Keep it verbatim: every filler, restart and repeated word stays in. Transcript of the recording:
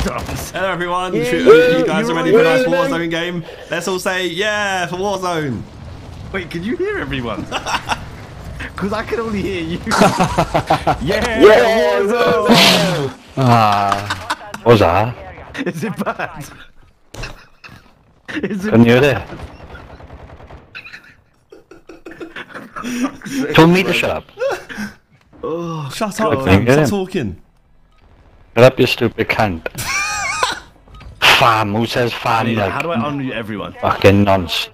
Hello everyone, yeah, you, you guys are ready for a nice Warzone game? Let's all say yeah for Warzone. Wait, can you hear everyone? Because I can only hear you. yeah, yeah, Warzone! Ah, what was that? Is it bad? Is it Can you hear it? Tell me to shut up. Oh, shut up, fam. stop talking. Shut up, you stupid cunt. Fam, who says fam? Yeah, like, how do I unmute everyone? Fucking nonsense.